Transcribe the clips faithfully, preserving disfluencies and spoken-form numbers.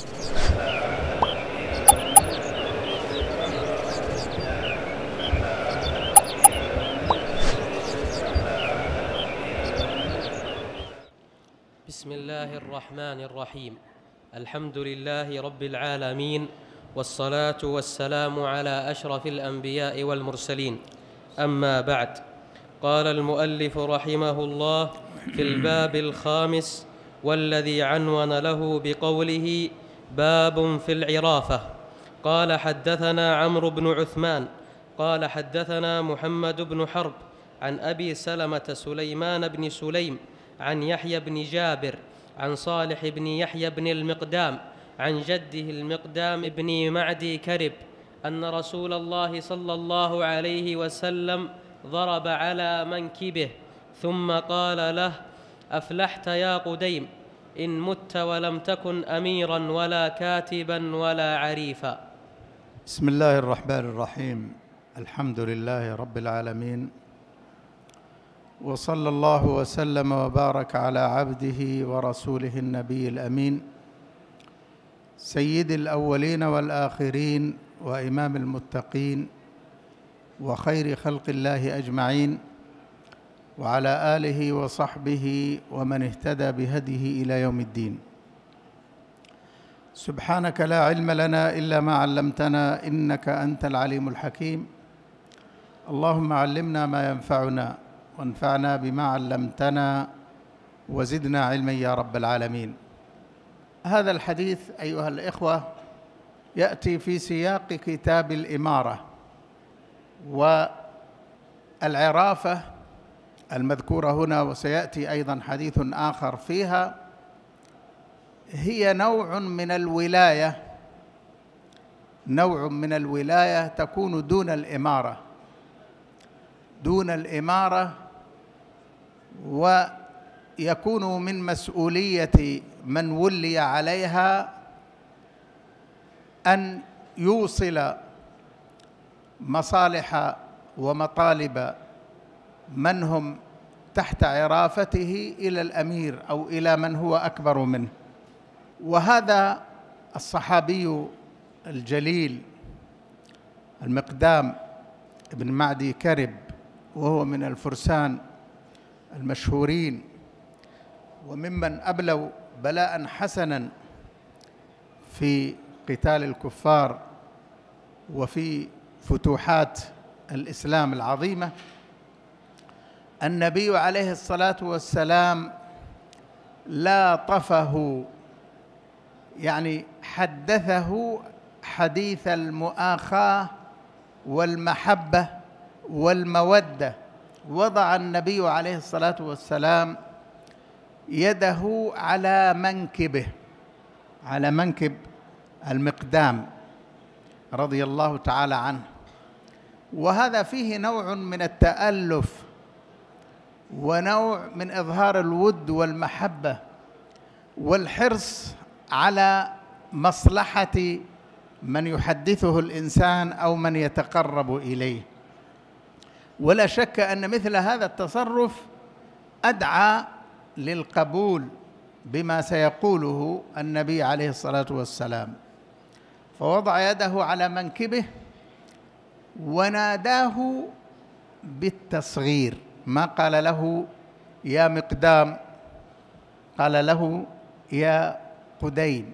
بسم الله الرحمن الرحيم. الحمد لله رب العالمين، والصلاة والسلام على أشرف الأنبياء والمرسلين. أما بعد، قال المؤلف رحمه الله في الباب الخامس والذي عنون له بقوله باب في العرافة، قال حدثنا عمرو بن عثمان قال حدثنا محمد بن حرب عن أبي سلمة سليمان بن سليم عن يحيى بن جابر عن صالح بن يحيى بن المقدام عن جده المقدام بن معدي كرب أن رسول الله صلى الله عليه وسلم ضرب على منكبه ثم قال له: أفلحت يا قديم، إن مت ولم تكن أميرا ولا كاتبا ولا عريفا. بسم الله الرحمن الرحيم. الحمد لله رب العالمين، وصلى الله وسلم وبارك على عبده ورسوله النبي الأمين سيد الأولين والآخرين وإمام المتقين وخير خلق الله أجمعين، وعلى آله وصحبه ومن اهتدى بهديه إلى يوم الدين. سبحانك لا علم لنا إلا ما علمتنا، إنك أنت العليم الحكيم. اللهم علمنا ما ينفعنا وانفعنا بما علمتنا وزدنا علما يا رب العالمين. هذا الحديث أيها الإخوة يأتي في سياق كتاب الإمارة، والعرافة المذكورة هنا وسيأتي أيضا حديث آخر فيها هي نوع من الولاية، نوع من الولاية تكون دون الإمارة، دون الإمارة، ويكون من مسؤولية من ولي عليها أن يوصل مصالح ومطالب من هم تحت عرافته إلى الأمير أو إلى من هو أكبر منه. وهذا الصحابي الجليل المقدام ابن معدي كرب، وهو من الفرسان المشهورين وممن أبلوا بلاء حسنا في قتال الكفار وفي فتوحات الإسلام العظيمة. النبي عليه الصلاة والسلام لاطفه، يعني حدثه حديث المؤاخاة والمحبة والمودة. وضع النبي عليه الصلاة والسلام يده على منكبه، على منكب المقدام رضي الله تعالى عنه، وهذا فيه نوع من التألف ونوع من إظهار الود والمحبة والحرص على مصلحة من يحدثه الإنسان أو من يتقرب إليه. ولا شك أن مثل هذا التصرف أدعى للقبول بما سيقوله النبي عليه الصلاة والسلام، فوضع يده على منكبه وناداه بالتصغير، ما قال له يا مقدام، قال له يا قديم.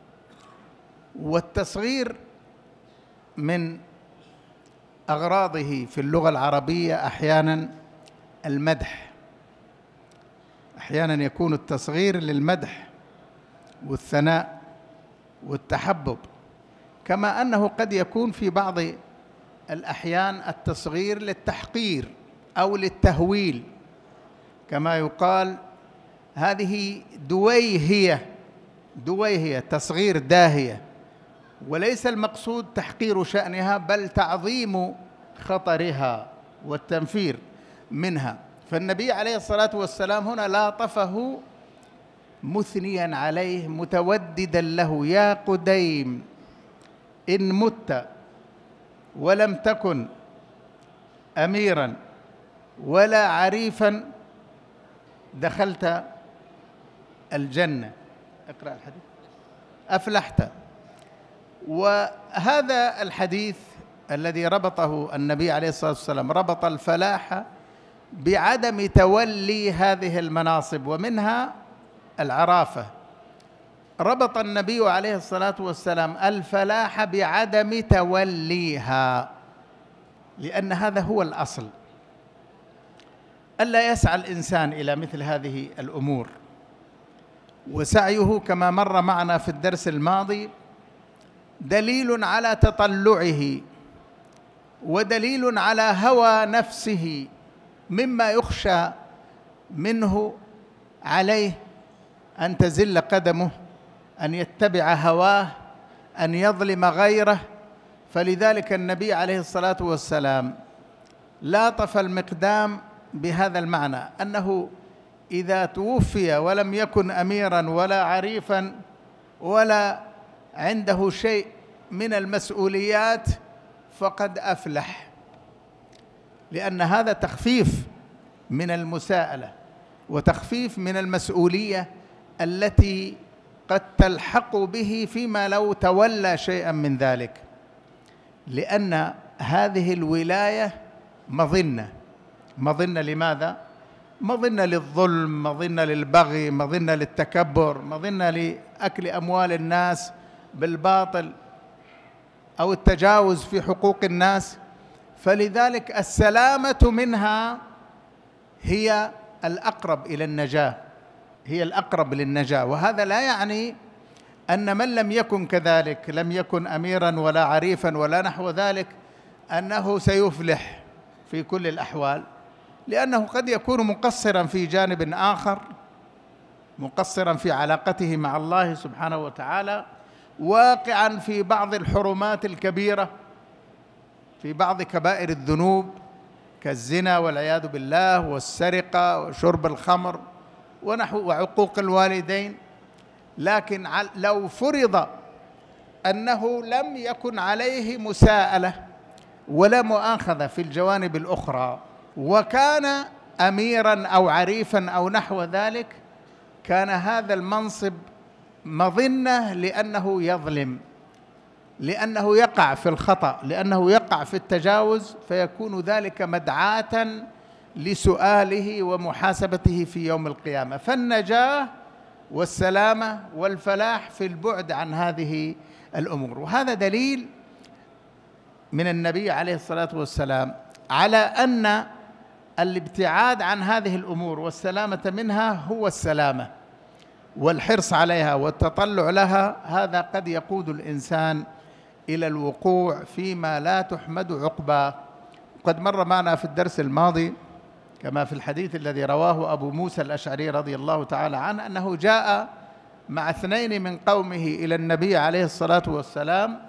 والتصغير من أغراضه في اللغة العربية أحيانا المدح، أحيانا يكون التصغير للمدح والثناء والتحبب، كما أنه قد يكون في بعض الأحيان التصغير للتحقير أو للتهويل، كما يقال هذه دويهية، دويهية تصغير داهية، وليس المقصود تحقير شأنها بل تعظيم خطرها والتنفير منها. فالنبي عليه الصلاة والسلام هنا لاطفه مثنيا عليه متوددا له: يا قديم، إن مت ولم تكن أميرا ولا عريفا دخلت الجنة. اقرأ الحديث. أفلحت. وهذا الحديث الذي ربطه النبي عليه الصلاة والسلام ربط الفلاح بعدم تولي هذه المناصب، ومنها العرافة. ربط النبي عليه الصلاة والسلام الفلاح بعدم توليها، لأن هذا هو الأصل، ألا يسعى الإنسان إلى مثل هذه الأمور. وسعيه كما مر معنا في الدرس الماضي دليل على تطلعه ودليل على هوى نفسه، مما يخشى منه عليه أن تزل قدمه، أن يتبع هواه، أن يظلم غيره. فلذلك النبي عليه الصلاة والسلام لاطف المقدام بهذا المعنى، أنه إذا توفي ولم يكن أميراً ولا عريفاً ولا عنده شيء من المسؤوليات فقد أفلح، لأن هذا تخفيف من المساءلة وتخفيف من المسؤولية التي قد تلحق به فيما لو تولى شيئا من ذلك، لأن هذه الولاية مظنة. مظنة لماذا؟ مظنة للظلم، مظنة للبغي، مظنة للتكبر، مظنة لأكل أموال الناس بالباطل أو التجاوز في حقوق الناس. فلذلك السلامة منها هي الأقرب إلى النجاة، هي الأقرب للنجاة. وهذا لا يعني أن من لم يكن كذلك، لم يكن أميراً ولا عريفاً ولا نحو ذلك، أنه سيفلح في كل الأحوال، لأنه قد يكون مقصراً في جانب آخر، مقصراً في علاقته مع الله سبحانه وتعالى، واقعاً في بعض الحرمات الكبيرة، في بعض كبائر الذنوب كالزنا والعياذ بالله والسرقة وشرب الخمر ونحو وعقوق الوالدين. لكن لو فرض أنه لم يكن عليه مساءلة ولا مؤاخذة في الجوانب الأخرى، وكان أميراً أو عريفاً أو نحو ذلك، كان هذا المنصب مظنة لأنه يظلم، لأنه يقع في الخطأ، لأنه يقع في التجاوز، فيكون ذلك مدعاة لسؤاله ومحاسبته في يوم القيامة. فالنجاة والسلامة والفلاح في البعد عن هذه الأمور. وهذا دليل من النبي عليه الصلاة والسلام على أن الابتعاد عن هذه الأمور والسلامة منها هو السلامة، والحرص عليها والتطلع لها هذا قد يقود الإنسان إلى الوقوع فيما لا تحمد عقباه. قد مر معنا في الدرس الماضي كما في الحديث الذي رواه أبو موسى الأشعري رضي الله تعالى عنه أنه جاء مع اثنين من قومه إلى النبي عليه الصلاة والسلام،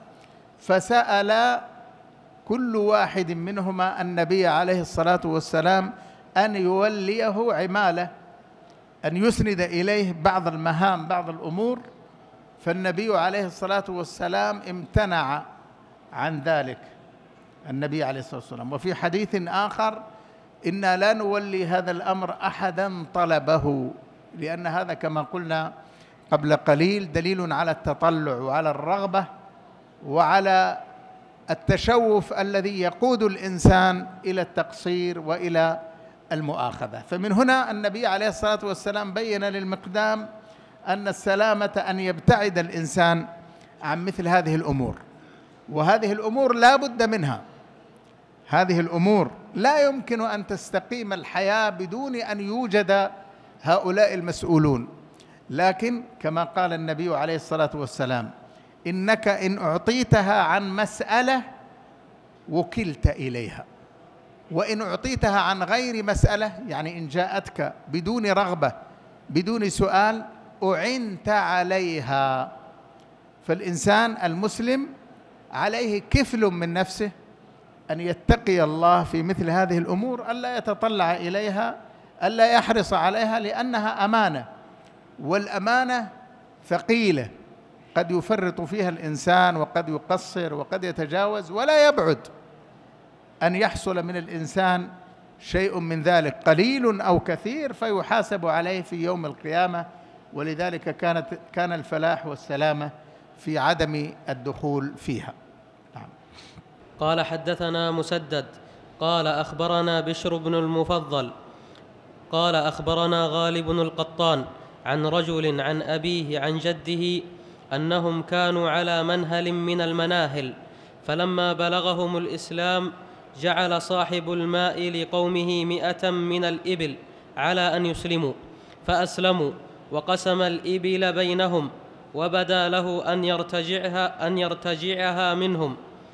فسأل كل واحد منهما النبي عليه الصلاة والسلام أن يوليه عماله، أن يسند إليه بعض المهام، بعض الأمور. فالنبي عليه الصلاة والسلام امتنع عن ذلك النبي عليه الصلاة والسلام. وفي حديث آخر: إنا لا نولي هذا الأمر أحدا طلبه، لأن هذا كما قلنا قبل قليل دليل على التطلع وعلى الرغبة وعلى التشوف الذي يقود الإنسان إلى التقصير وإلى المؤاخذة. فمن هنا النبي عليه الصلاة والسلام بين للمقدام أن السلامة أن يبتعد الإنسان عن مثل هذه الأمور، وهذه الأمور لا بد منها. هذه الأمور لا يمكن أن تستقيم الحياة بدون أن يوجد هؤلاء المسؤولون. لكن كما قال النبي عليه الصلاة والسلام: إنك إن أعطيتها عن مسألة وكلت إليها، وإن أعطيتها عن غير مسألة، يعني إن جاءتك بدون رغبة بدون سؤال، أعنت عليها. فالإنسان المسلم عليه كفل من نفسه أن يتقي الله في مثل هذه الأمور، ألا يتطلع إليها، ألا يحرص عليها، لأنها أمانة، والأمانة ثقيلة، قد يفرط فيها الإنسان وقد يقصر وقد يتجاوز، ولا يبعد أن يحصل من الإنسان شيء من ذلك قليل أو كثير فيحاسب عليه في يوم القيامة. ولذلك كانت كان الفلاح والسلامة في عدم الدخول فيها. نعم. قال حدثنا مسدد قال أخبرنا بشر بن المفضل قال أخبرنا غالب بن القطان عن رجل عن أبيه عن جده أنهم كانوا على منهل من المناهل، فلما بلغهم الإسلام جعل صاحب الماء لقومه مئة من الإبل على أن يسلموا، فأسلموا وقسم الإبل بينهم، وبدا له أن يرتجعها, أن يرتجعها منهم،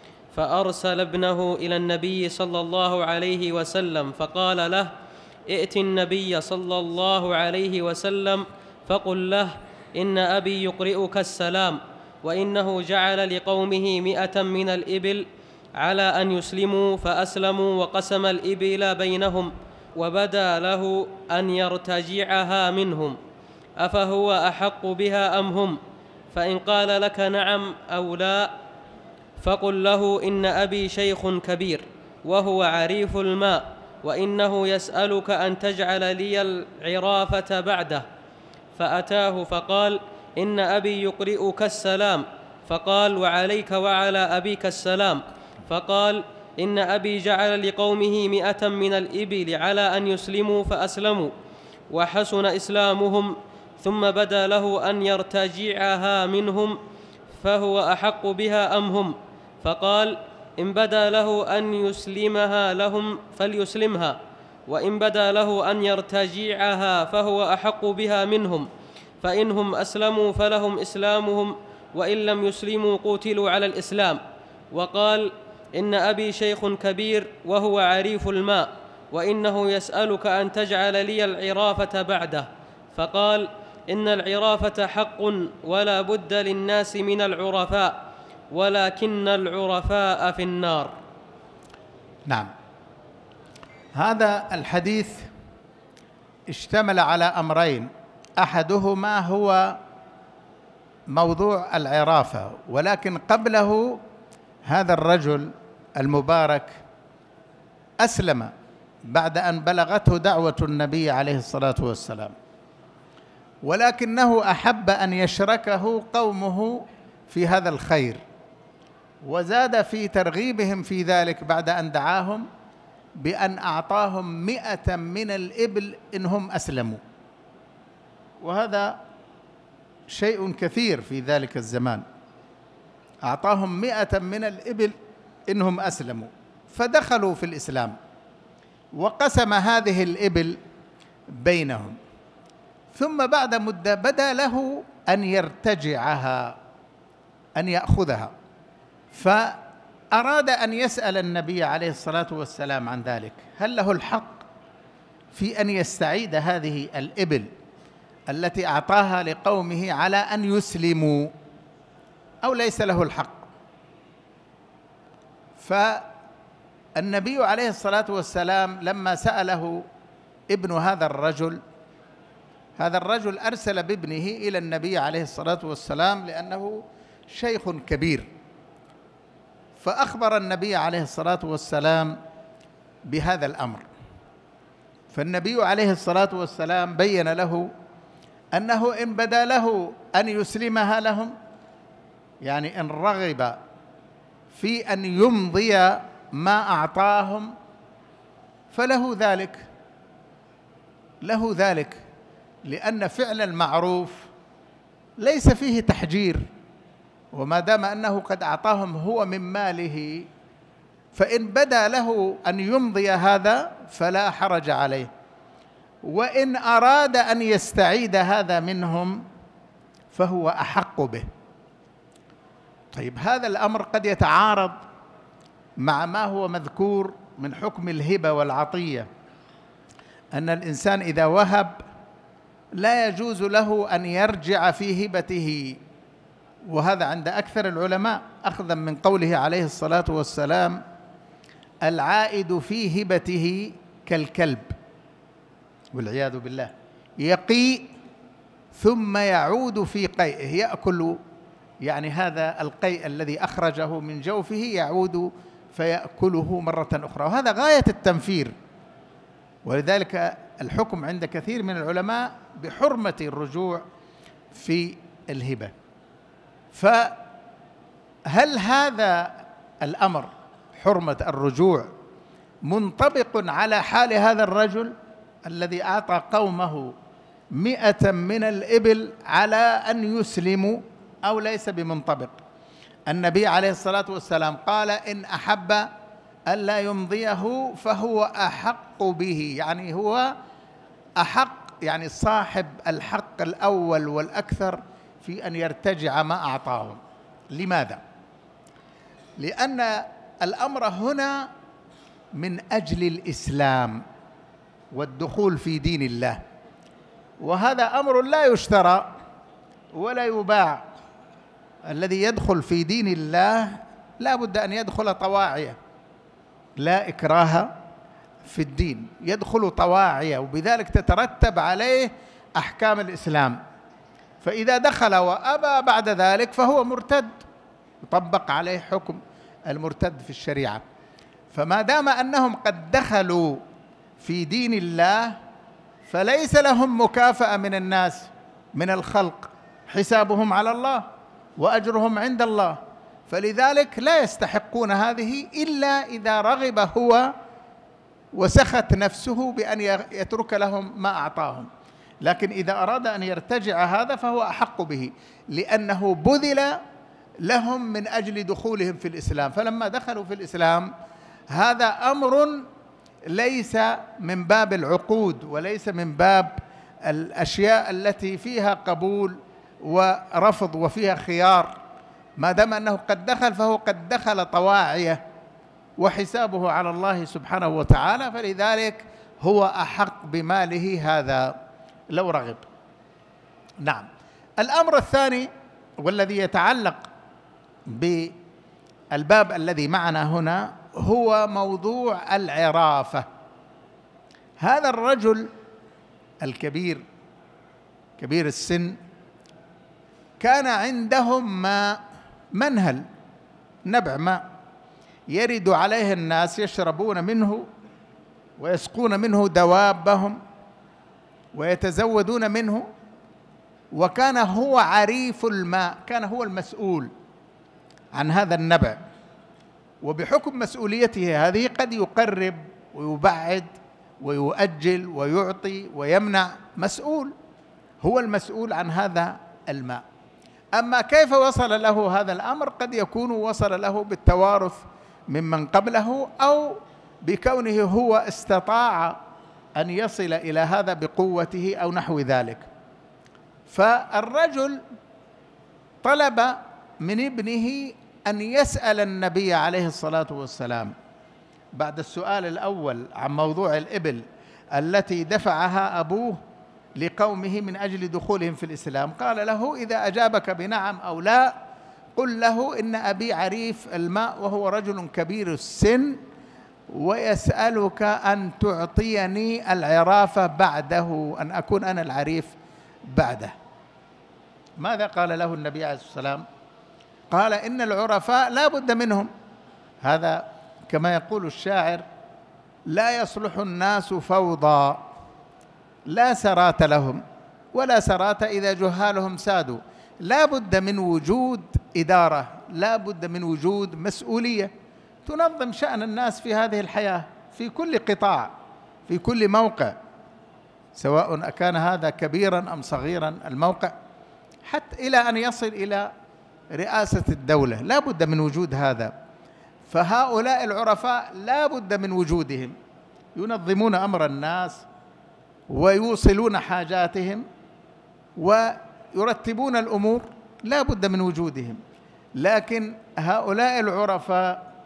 فأرسل ابنه إلى النبي صلى الله عليه وسلم فقال له: ائت النبي صلى الله عليه وسلم فقل له: إن أبي يقرئك السلام، وإنه جعل لقومه مئة من الإبل على أن يسلموا، فأسلموا وقسم الإبل بينهم، وبدا له أن يرتجعها منهم، أفهو أحق بها أم هم؟ فإن قال لك نعم أو لا فقل له: إن أبي شيخ كبير وهو عريف الماء، وإنه يسألك أن تجعل لي العرافة بعده. فأتاه فقال: إن أبي يقرئك السلام. فقال: وعليك وعلى أبيك السلام. فقال: إن أبي جعل لقومه مئة من الإبل على أن يسلموا، فأسلموا وحسن إسلامهم، ثم بدا له أن يرتجعها منهم، فهو أحق بها أم هم؟ فقال: إن بدا له أن يسلمها لهم فليسلمها، وإن بدا له أن يرتجعها فهو أحق بها منهم، فإنهم أسلموا فلهم إسلامهم، وإن لم يسلموا قوتلوا على الإسلام. وقال: إن أبي شيخ كبير وهو عريف الماء، وإنه يسألك أن تجعل لي العرافة بعده. فقال: إن العرافة حق ولا بد للناس من العرفاء، ولكن العرفاء في النار. نعم. هذا الحديث اشتمل على أمرين، أحدهما هو موضوع العرافة، ولكن قبله هذا الرجل المبارك أسلم بعد أن بلغته دعوة النبي عليه الصلاة والسلام، ولكنه أحب أن يشركه قومه في هذا الخير، وزاد في ترغيبهم في ذلك بعد أن دعاهم بأن أعطاهم مئة من الإبل إنهم أسلموا، وهذا شيء كثير في ذلك الزمان. أعطاهم مئة من الإبل إنهم أسلموا، فدخلوا في الإسلام، وقسم هذه الإبل بينهم، ثم بعد مدة بدا له أن يرتجعها، أن يأخذها، فأراد أن يسأل النبي عليه الصلاة والسلام عن ذلك، هل له الحق في أن يستعيد هذه الإبل التي أعطاها لقومه على أن يسلموا، أو ليس له الحق؟ فالنبي عليه الصلاة والسلام لما سأله ابن هذا الرجل، هذا الرجل أرسل بابنه إلى النبي عليه الصلاة والسلام لأنه شيخ كبير، فأخبر النبي عليه الصلاة والسلام بهذا الأمر. فالنبي عليه الصلاة والسلام بين له أنه إن بدا له أن يسلمها لهم، يعني إن رغب في أن يمضي ما أعطاهم فله ذلك، له ذلك، لأن فعل المعروف ليس فيه تحجير، وما دام أنه قد أعطاهم هو من ماله، فإن بدا له أن يمضي هذا فلا حرج عليه، وإن أراد أن يستعيد هذا منهم فهو أحق به. طيب، هذا الأمر قد يتعارض مع ما هو مذكور من حكم الهبة والعطية، أن الإنسان إذا وهب لا يجوز له أن يرجع في هبته، وهذا عند أكثر العلماء أخذا من قوله عليه الصلاة والسلام: العائد في هبته كالكلب، والعياذ بالله، يقيء ثم يعود في قيئه، يأكل، يعني هذا القيء الذي أخرجه من جوفه يعود فيأكله مرة أخرى، وهذا غاية التنفير. ولذلك الحكم عند كثير من العلماء بحرمة الرجوع في الهبة. فهل هذا الأمر حرمة الرجوع منطبق على حال هذا الرجل الذي أعطى قومه مئة من الإبل على أن يسلموا، أو ليس بمنطبق؟ النبي عليه الصلاة والسلام قال: إن أحب ألا يمضيه فهو أحق به، يعني هو أحق، يعني صاحب الحق الأول والأكثر في أن يرتجع ما أعطاهم. لماذا؟ لأن الأمر هنا من أجل الإسلام والدخول في دين الله، وهذا أمر لا يشترى ولا يباع. الذي يدخل في دين الله لا بد أن يدخل طواعية، لا إكراه في الدين، يدخل طواعية، وبذلك تترتب عليه أحكام الإسلام. فإذا دخل وأبى بعد ذلك فهو مرتد، يطبق عليه حكم المرتد في الشريعة. فما دام أنهم قد دخلوا في دين الله فليس لهم مكافأة من الناس، من الخلق، حسابهم على الله وأجرهم عند الله، فلذلك لا يستحقون هذه إلا إذا رغب هو وسخت نفسه بأن يترك لهم ما أعطاهم. لكن إذا أراد أن يرتجع هذا فهو أحق به، لأنه بذل لهم من أجل دخولهم في الإسلام. فلما دخلوا في الإسلام هذا أمر ليس من باب العقود وليس من باب الأشياء التي فيها قبول ورفض وفيها خيار. ما دام أنه قد دخل فهو قد دخل طواعية وحسابه على الله سبحانه وتعالى، فلذلك هو أحق بماله هذا لو رغب. نعم. الأمر الثاني والذي يتعلق بالباب الذي معنا هنا هو موضوع العرافة. هذا الرجل الكبير كبير السن كان عندهم ماء، منهل، نبع ماء يرد عليه الناس يشربون منه ويسقون منه دوابهم ويتزودون منه، وكان هو عريف الماء، كان هو المسؤول عن هذا النبع، وبحكم مسؤوليته هذه قد يقرب ويبعد ويؤجل ويعطي ويمنع، مسؤول، هو المسؤول عن هذا الماء. أما كيف وصل له هذا الأمر؟ قد يكون وصل له بالتوارث ممن قبله، أو بكونه هو استطاع أن يصل إلى هذا بقوته أو نحو ذلك. فالرجل طلب من ابنه أن يسأل النبي عليه الصلاة والسلام بعد السؤال الأول عن موضوع الإبل التي دفعها أبوه لقومه من أجل دخولهم في الإسلام، قال له: إذا أجابك بنعم أو لا قل له إن أبي عريف الماء وهو رجل كبير السن ويسألك أن تعطيني العرافة بعده، أن أكون أنا العريف بعده. ماذا قال له النبي عليه الصلاة والسلام؟ قال: إن العرفاء لا بد منهم. هذا كما يقول الشاعر: لا يصلح الناس فوضى، لا سرات لهم ولا سرات إذا جهالهم سادوا. لا بد من وجود إدارة، لا بد من وجود مسؤولية تنظم شأن الناس في هذه الحياة، في كل قطاع، في كل موقع، سواء أكان هذا كبيرا أم صغيرا الموقع، حتى إلى أن يصل إلى رئاسة الدولة، لا بد من وجود هذا. فهؤلاء العرفاء لا بد من وجودهم، ينظمون أمر الناس ويوصلون حاجاتهم ويرتبون الأمور، لا بد من وجودهم. لكن هؤلاء العرفاء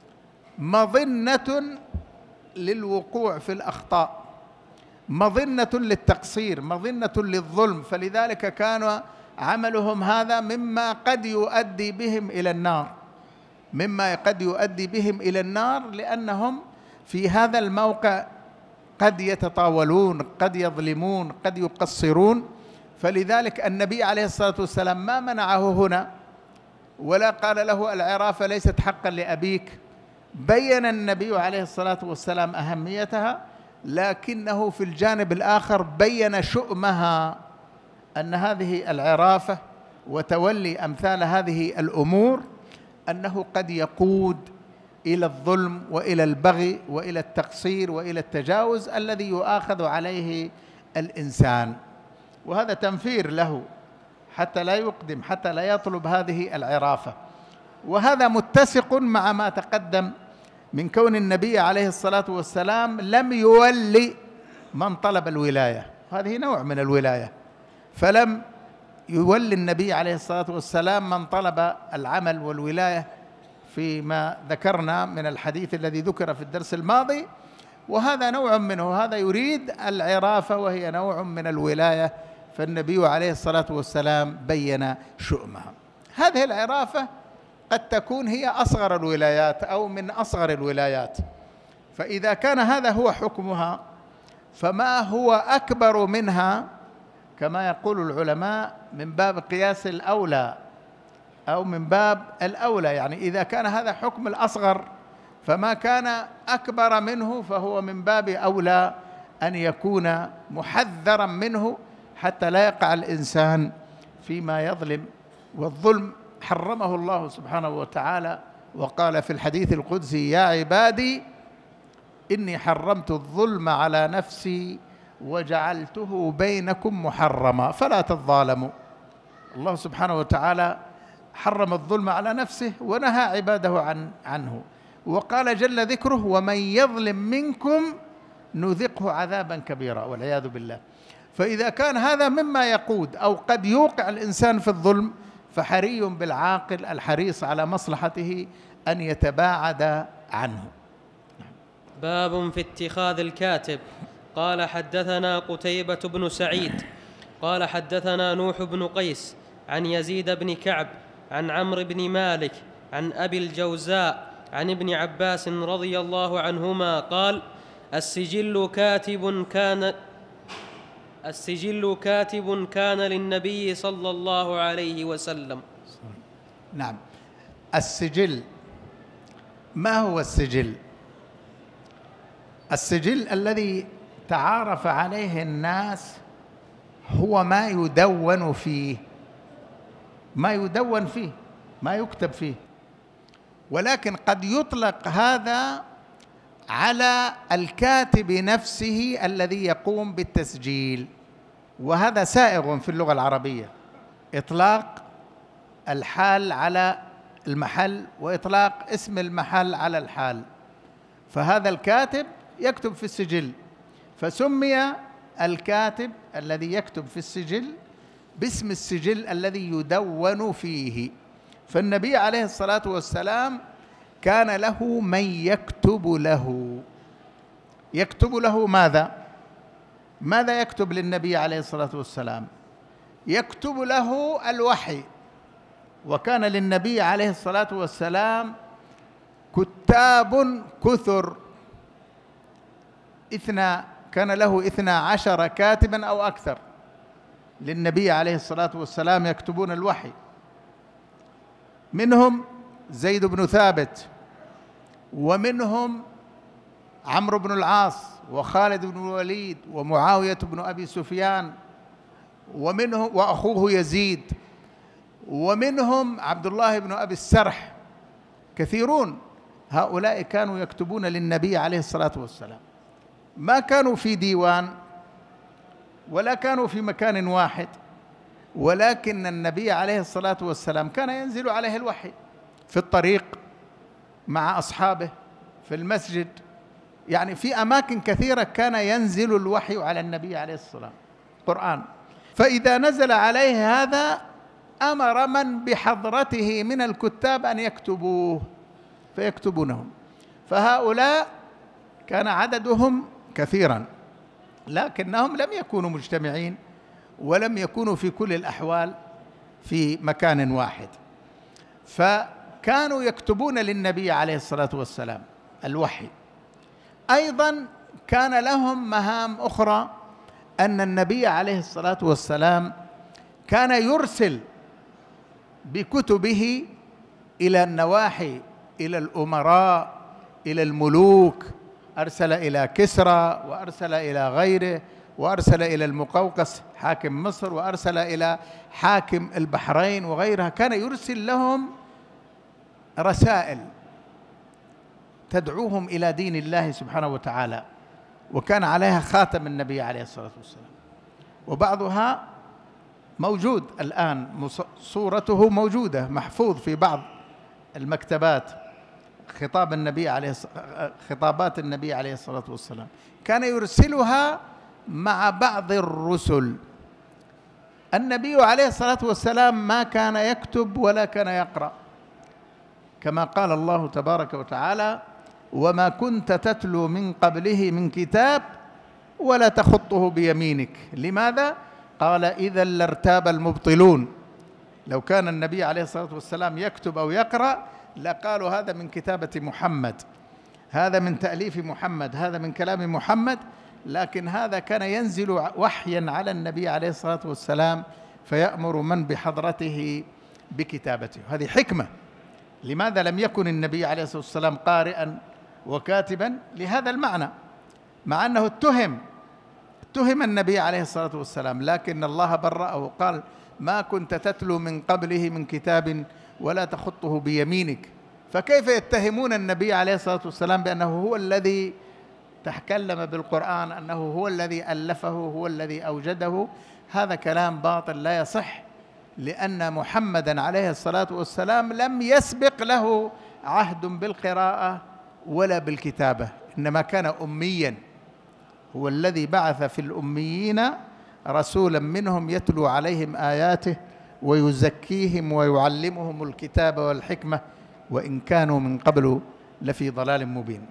مظنة للوقوع في الأخطاء، مظنة للتقصير، مظنة للظلم، فلذلك كان عملهم هذا مما قد يؤدي بهم إلى النار، مما قد يؤدي بهم إلى النار، لأنهم في هذا الموقع قد يتطاولون، قد يظلمون، قد يقصرون. فلذلك النبي عليه الصلاة والسلام ما منعه هنا ولا قال له العرافة ليست حقا لأبيك، بين النبي عليه الصلاة والسلام أهميتها، لكنه في الجانب الآخر بين شؤمها، أن هذه العرافة وتولي أمثال هذه الأمور أنه قد يقود إلى الظلم وإلى البغي وإلى التقصير وإلى التجاوز الذي يؤاخذ عليه الإنسان، وهذا تنفير له حتى لا يقدم، حتى لا يطلب هذه العرافة. وهذا متسق مع ما تقدم من كون النبي عليه الصلاة والسلام لم يولي من طلب الولاية، هذه نوع من الولاية، فلم يولي النبي عليه الصلاة والسلام من طلب العمل والولاية فيما ذكرنا من الحديث الذي ذكر في الدرس الماضي، وهذا نوع منه، هذا يريد العرافة وهي نوع من الولاية، فالنبي عليه الصلاة والسلام بين شؤمها. هذه العرافة قد تكون هي أصغر الولايات أو من أصغر الولايات، فإذا كان هذا هو حكمها فما هو أكبر منها كما يقول العلماء من باب قياس الأولى أو من باب الأولى، يعني إذا كان هذا حكم الأصغر فما كان أكبر منه فهو من باب أولى أن يكون محذرا منه حتى لا يقع الإنسان فيما يظلم، والظلم حرمه الله سبحانه وتعالى، وقال في الحديث القدسي: يا عبادي إني حرمت الظلم على نفسي وجعلته بينكم محرما فلا تظالموا. الله سبحانه وتعالى حرم الظلم على نفسه ونهى عباده عن عنه، وقال جل ذكره: ومن يظلم منكم نذقه عذابا كبيرا، والعياذ بالله. فإذا كان هذا مما يقود أو قد يوقع الإنسان في الظلم فحري بالعاقل الحريص على مصلحته أن يتباعد عنه. باب في اتخاذ الكاتب. قال حدثنا قتيبة بن سعيد قال حدثنا نوح بن قيس عن يزيد بن كعب عن عمرو بن مالك عن أبي الجوزاء عن ابن عباس رضي الله عنهما قال: السجل كاتب كان السجل كاتب كان للنبي صلى الله عليه وسلم. نعم. السجل، ما هو السجل؟ السجل الذي تعارف عليه الناس هو ما يدون فيه، ما يدون فيه، ما يكتب فيه، ولكن قد يطلق هذا على الكاتب نفسه الذي يقوم بالتسجيل، وهذا سائغ في اللغة العربية، إطلاق الحال على المحل وإطلاق اسم المحل على الحال، فهذا الكاتب يكتب في السجل، فسمي الكاتب الذي يكتب في السجل باسم السجل الذي يدون فيه. فالنبي عليه الصلاة والسلام كان له من يكتب له. يكتب له ماذا؟ ماذا يكتب للنبي عليه الصلاة والسلام؟ يكتب له الوحي، وكان للنبي عليه الصلاة والسلام كتاب كثر، إثنى كان له اثنا عشر كاتبا أو أكثر للنبي عليه الصلاة والسلام يكتبون الوحي، منهم زيد بن ثابت، ومنهم عمرو بن العاص، وخالد بن الوليد، ومعاوية بن أبي سفيان، ومنه وأخوه يزيد، ومنهم عبد الله بن أبي السرح، كثيرون. هؤلاء كانوا يكتبون للنبي عليه الصلاة والسلام، ما كانوا في ديوان ولا كانوا في مكان واحد، ولكن النبي عليه الصلاة والسلام كان ينزل عليه الوحي في الطريق مع أصحابه، في المسجد، يعني في أماكن كثيرة كان ينزل الوحي على النبي عليه الصلاة والسلام قرآن. فإذا نزل عليه هذا أمر من بحضرته من الكتاب أن يكتبوه فيكتبونهم، فهؤلاء كان عددهم كثيرا، لكنهم لم يكونوا مجتمعين ولم يكونوا في كل الأحوال في مكان واحد، فكانوا يكتبون للنبي عليه الصلاة والسلام الوحي. أيضا كان لهم مهام أخرى، أن النبي عليه الصلاة والسلام كان يرسل بكتبه إلى النواحي، إلى الأمراء، إلى الملوك، أرسل إلى كسرى وأرسل إلى غيره، وأرسل إلى المقوقس حاكم مصر، وأرسل إلى حاكم البحرين وغيرها، كان يرسل لهم رسائل تدعوهم إلى دين الله سبحانه وتعالى، وكان عليها خاتم النبي عليه الصلاة والسلام، وبعضها موجود الآن، صورته موجودة محفوظ في بعض المكتبات، خطاب النبي عليه خطابات النبي عليه الصلاة والسلام، كان يرسلها مع بعض الرسل. النبي عليه الصلاة والسلام ما كان يكتب ولا كان يقرأ، كما قال الله تبارك وتعالى: وما كنت تتلو من قبله من كتاب ولا تخطه بيمينك. لماذا؟ قال: إذا لارتاب المبطلون. لو كان النبي عليه الصلاة والسلام يكتب أو يقرأ لقالوا هذا من كتابة محمد، هذا من تأليف محمد، هذا من كلام محمد، لكن هذا كان ينزل وحيا على النبي عليه الصلاة والسلام فيأمر من بحضرته بكتابته. هذه حكمة. لماذا لم يكن النبي عليه الصلاة والسلام قارئا وكاتبا؟ لهذا المعنى، مع أنه اتهم اتهم النبي عليه الصلاة والسلام، لكن الله برأه وقال: ما كنت تتلو من قبله من كتاب ولا تخطه بيمينك. فكيف يتهمون النبي عليه الصلاة والسلام بأنه هو الذي تكلم بالقرآن، أنه هو الذي ألفه، هو الذي أوجده؟ هذا كلام باطل لا يصح، لأن محمدًا عليه الصلاة والسلام لم يسبق له عهد بالقراءة ولا بالكتابة، إنما كان أميًا. هو الذي بعث في الأميين رسولا منهم يتلو عليهم آياته ويزكيهم ويعلمهم الكتاب والحكمة وإن كانوا من قبل لفي ضلال مبين.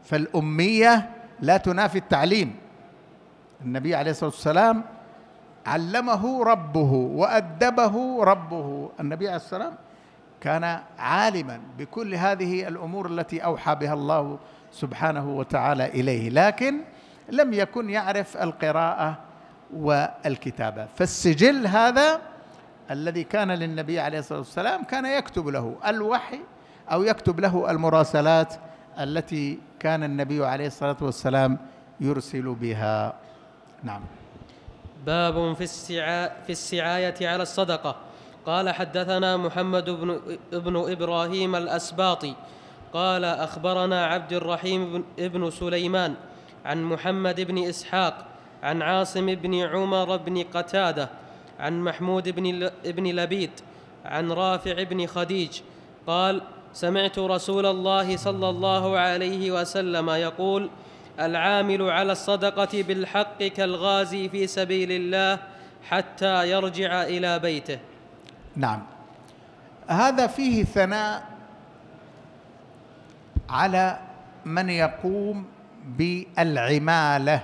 فالأمية لا تنافي التعليم. النبي عليه الصلاة والسلام علمه ربه وأدبه ربه. النبي عليه الصلاة والسلام كان عالما بكل هذه الأمور التي أوحى بها الله سبحانه وتعالى إليه، لكن لم يكن يعرف القراءة والكتابة. فالسجل هذا الذي كان للنبي عليه الصلاة والسلام كان يكتب له الوحي أو يكتب له المراسلات التي كان النبي عليه الصلاة والسلام يرسل بها. نعم. باب في السعا في السعاية على الصدقة. قال: حدثنا محمد بن, بن إبراهيم الأسباطي قال: أخبرنا عبد الرحيم بن سليمان عن محمد بن إسحاق عن عاصم بن عمر بن قتادة عن محمود بن لبيد عن رافع بن خديج قال: سمعت رسول الله صلى الله عليه وسلم يقول: العامل على الصدقة بالحق كالغازي في سبيل الله حتى يرجع إلى بيته. نعم. هذا فيه ثناء على من يقوم بالعمالة.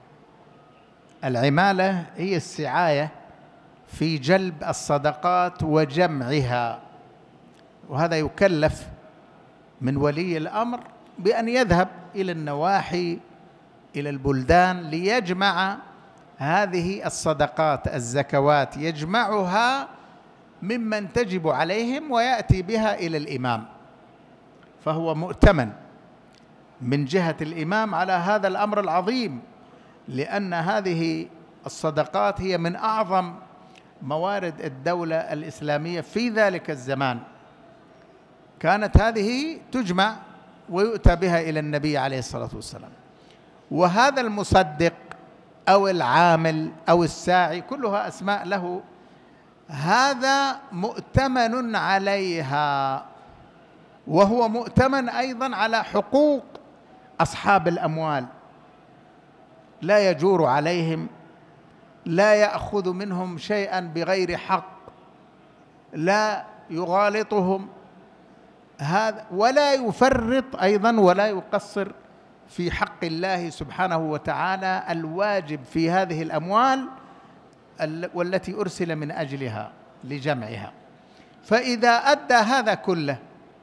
العمالة هي السعاية في جلب الصدقات وجمعها، وهذا يكلف من ولي الأمر بأن يذهب إلى النواحي إلى البلدان ليجمع هذه الصدقات الزكوات، يجمعها ممن تجب عليهم ويأتي بها إلى الإمام، فهو مؤتمن من جهة الإمام على هذا الأمر العظيم، لأن هذه الصدقات هي من أعظم موارد الدولة الإسلامية في ذلك الزمان. كانت هذه تجمع ويؤتى بها إلى النبي عليه الصلاة والسلام، وهذا المصدق أو العامل أو الساعي كلها أسماء له، هذا مؤتمن عليها، وهو مؤتمن أيضا على حقوق أصحاب الأموال، لا يجور عليهم، لا يأخذ منهم شيئا بغير حق، لا يغالطهم، هذا ولا يفرط أيضا ولا يقصر في حق الله سبحانه وتعالى الواجب في هذه الأموال والتي أرسل من أجلها لجمعها. فإذا أدى هذا كله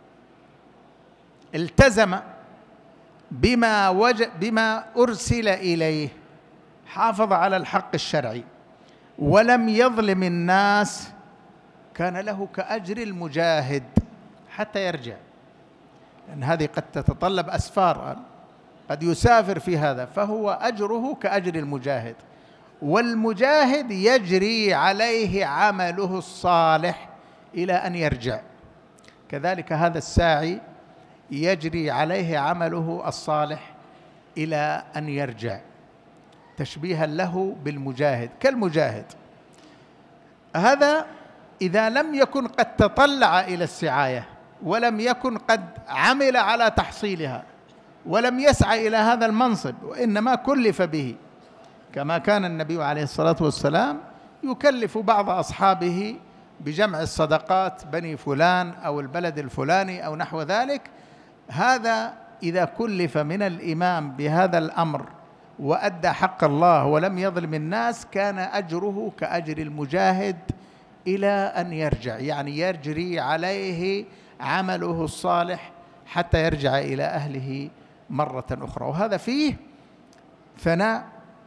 التزم بما وجب بما أرسل إليه، حافظ على الحق الشرعي ولم يظلم الناس، كان له كأجر المجاهد حتى يرجع، لأن هذه قد تتطلب أسفار، قد يسافر في هذا، فهو أجره كأجر المجاهد. والمجاهد يجري عليه عمله الصالح إلى أن يرجع، كذلك هذا الساعي يجري عليه عمله الصالح إلى أن يرجع، تشبيها له بالمجاهد كالمجاهد. هذا إذا لم يكن قد تطلع إلى السعاية ولم يكن قد عمل على تحصيلها ولم يسعى إلى هذا المنصب، وإنما كلف به، كما كان النبي عليه الصلاة والسلام يكلف بعض أصحابه بجمع الصدقات بني فلان أو البلد الفلاني أو نحو ذلك. هذا إذا كلف من الإمام بهذا الأمر وأدى حق الله ولم يظلم الناس كان أجره كأجر المجاهد إلى أن يرجع، يعني يجري عليه عمله الصالح حتى يرجع إلى أهله مرة أخرى. وهذا فيه ثناء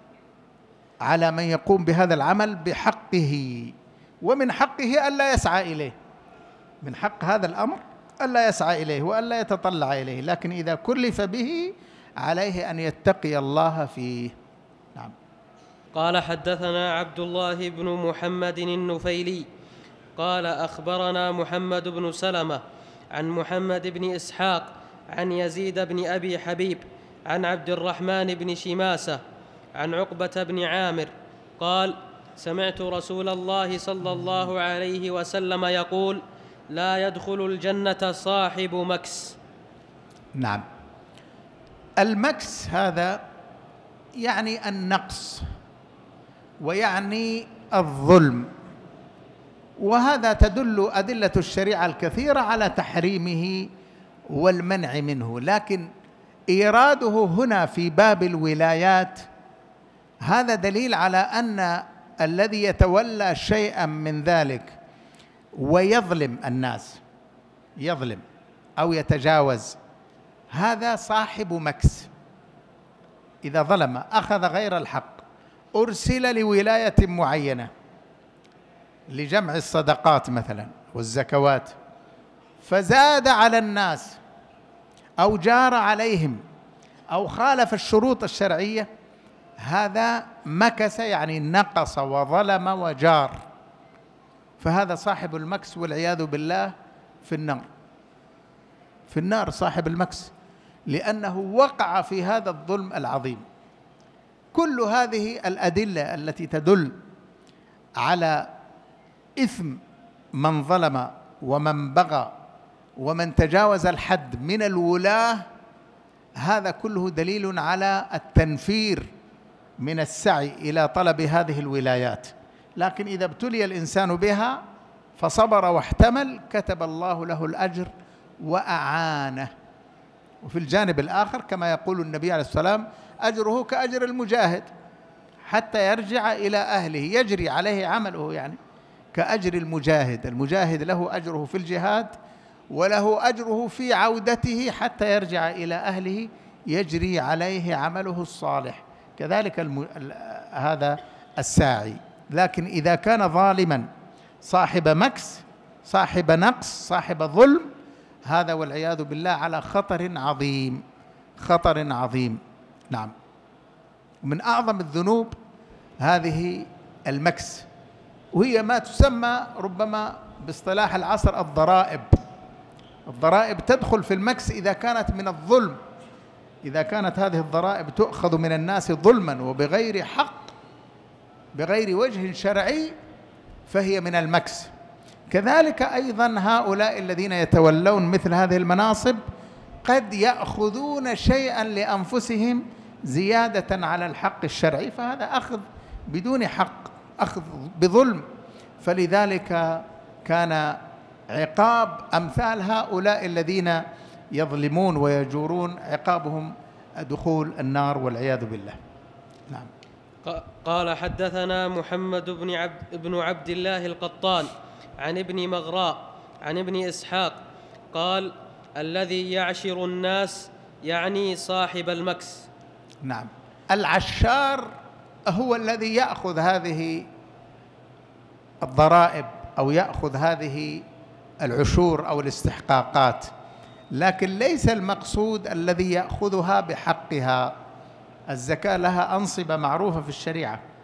على من يقوم بهذا العمل بحقه، ومن حقه ألا يسعى إليه، من حق هذا الأمر ألا يسعى إليه وألا يتطلع إليه، لكن إذا كلف به عليه أن يتقي الله فيه. نعم. قال حدثنا عبد الله بن محمد النفيلي قال أخبرنا محمد بن سلمة عن محمد بن إسحاق عن يزيد بن أبي حبيب عن عبد الرحمن بن شماسة عن عقبة بن عامر قال سمعت رسول الله صلى الله عليه وسلم يقول لا يدخل الجنة صاحب مكس. نعم. المكس هذا يعني النقص ويعني الظلم، وهذا تدل أدلة الشريعة الكثيرة على تحريمه والمنع منه، لكن إيراده هنا في باب الولايات هذا دليل على أن الذي يتولى شيئا من ذلك ويظلم الناس، يظلم أو يتجاوز، هذا صاحب مكس. إذا ظلم أخذ غير الحق أرسل لولاية معينة لجمع الصدقات مثلا والزكوات فزاد على الناس أو جار عليهم أو خالف الشروط الشرعية، هذا مكس يعني نقص وظلم وجار، فهذا صاحب المكس والعياذ بالله في النار، في النار صاحب المكس، لأنه وقع في هذا الظلم العظيم. كل هذه الأدلة التي تدل على إثم من ظلم ومن بغى ومن تجاوز الحد من الولاة، هذا كله دليل على التنفير من السعي إلى طلب هذه الولايات. لكن إذا ابتلي الإنسان بها فصبر واحتمل كتب الله له الأجر وأعانه. وفي الجانب الآخر كما يقول النبي عليه الصلاة والسلام أجره كأجر المجاهد حتى يرجع إلى أهله، يجري عليه عمله يعني كأجر المجاهد. المجاهد له أجره في الجهاد وله أجره في عودته حتى يرجع إلى أهله، يجري عليه عمله الصالح. كذلك الم... هذا الساعي. لكن إذا كان ظالما صاحب مكس صاحب نقص صاحب ظلم، هذا والعياذ بالله على خطر عظيم، خطر عظيم. نعم. من أعظم الذنوب هذه المكس، وهي ما تسمى ربما باصطلاح العصر الضرائب. الضرائب تدخل في المكس إذا كانت من الظلم، إذا كانت هذه الضرائب تؤخذ من الناس ظلما وبغير حق بغير وجه شرعي فهي من المكس. كذلك أيضا هؤلاء الذين يتولون مثل هذه المناصب قد يأخذون شيئا لأنفسهم زيادة على الحق الشرعي، فهذا أخذ بدون حق، أخذ بظلم. فلذلك كان عقاب أمثال هؤلاء الذين يظلمون ويجورون عقابهم دخول النار والعياذ بالله. نعم. قال حدثنا محمد بن عبد, بن عبد الله القطان عن ابن مغراء عن ابن إسحاق قال الذي يعشر الناس يعني صاحب المكس. نعم. العشار هو الذي يأخذ هذه الضرائب أو يأخذ هذه العشور أو الاستحقاقات، لكن ليس المقصود الذي يأخذها بحقها. الزكاة لها أنصبة معروفة في الشريعة،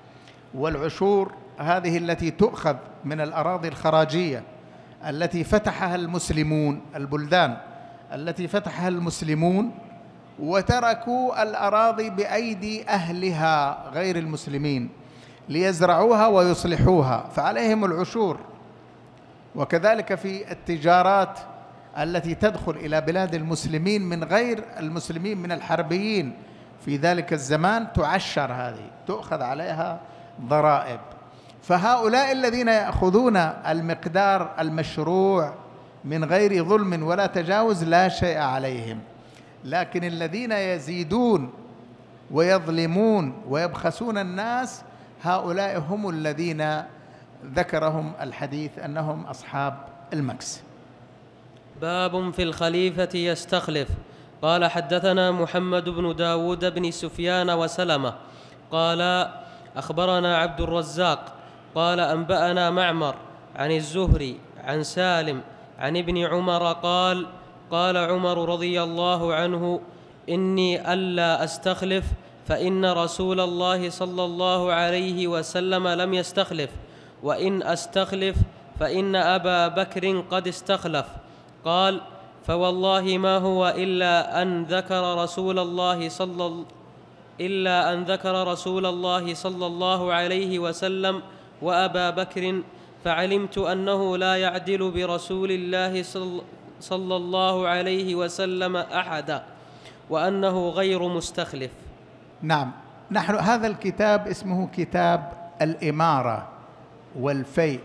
والعشور هذه التي تؤخذ من الأراضي الخراجية التي فتحها المسلمون، البلدان التي فتحها المسلمون وتركوا الأراضي بأيدي أهلها غير المسلمين ليزرعوها ويصلحوها، فعليهم العشور. وكذلك في التجارات التي تدخل إلى بلاد المسلمين من غير المسلمين من الحربيين في ذلك الزمان تعشر، هذه تؤخذ عليها ضرائب. فهؤلاء الذين يأخذون المقدار المشروع من غير ظلم ولا تجاوز لا شيء عليهم، لكن الذين يزيدون ويظلمون ويبخسون الناس هؤلاء هم الذين ذكرهم الحديث أنهم أصحاب المكس. باب في الخليفة يستخلف. قال حدثنا محمد بن داود بن سفيان وسلمة قال أخبرنا عبد الرزاق قال أنبأنا معمر عن الزهري عن سالم عن ابن عمر قال قال عمر رضي الله عنه إني ألا أستخلف فإن رسول الله صلى الله عليه وسلم لم يستخلف، وإن أستخلف فإن أبا بكر قد استخلف. قال فوالله ما هو إلا أن ذكر رسول الله صلى إلا أن ذكر رسول الله صلى الله عليه وسلم وأبا بكر، فعلمت أنه لا يعدل برسول الله صلى الله عليه وسلم أحدا، وأنه غير مستخلف. نعم، نحن هذا الكتاب اسمه كتاب الإمارة والفيء،